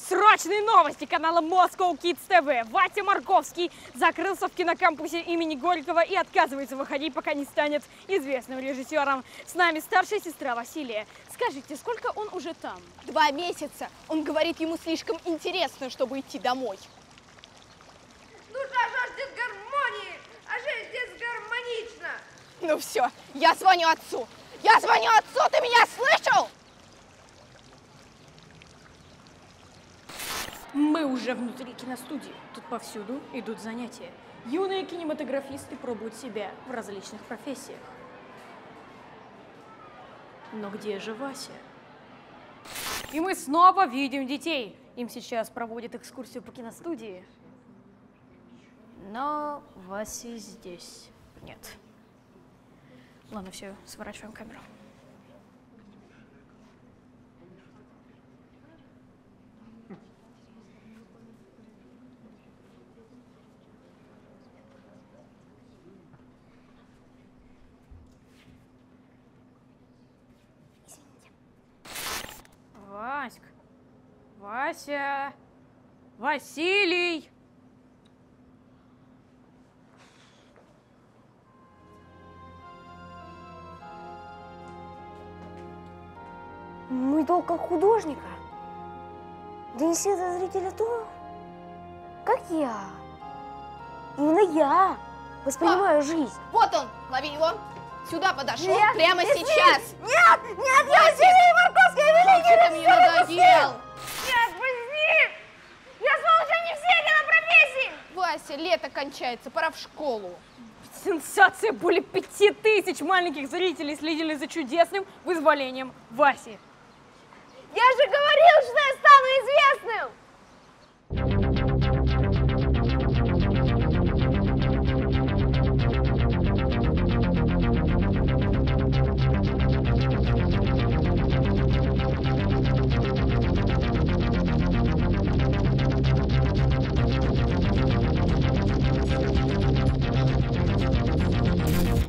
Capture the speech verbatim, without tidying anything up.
Срочные новости канала Moscow Kids ти ви. Вася Марковский закрылся в кинокампусе имени Горького и отказывается выходить, пока не станет известным режиссером. С нами старшая сестра Василия. Скажите, сколько он уже там? Два месяца. Он говорит, ему слишком интересно, чтобы идти домой. Нужно жаждет гармонии, а жизнь здесь гармонична. Ну все, я звоню отцу. Я звоню отцу, ты меня слышал? Мы уже внутри киностудии. Тут повсюду идут занятия. Юные кинематографисты пробуют себя в различных профессиях. Но где же Вася? И мы снова видим детей. Им сейчас проводят экскурсию по киностудии. Но Васи здесь нет. Ладно, все, сворачиваем камеру. Васька, Вася, Василий. Мой долг как художника донести до зрителя то, как я, именно я воспринимаю А, жизнь. Вот он, лови его. Сюда подошел, Нет, прямо не сейчас. смей! Нет, нет, я Василий Марковский, великий Ты мне надоел. Нет, пусти! Я слушаю не все кинопрофессии! Вася, лето кончается, пора в школу. Сенсация! Более пяти тысяч маленьких зрителей следили за чудесным вызволением Васи. Я же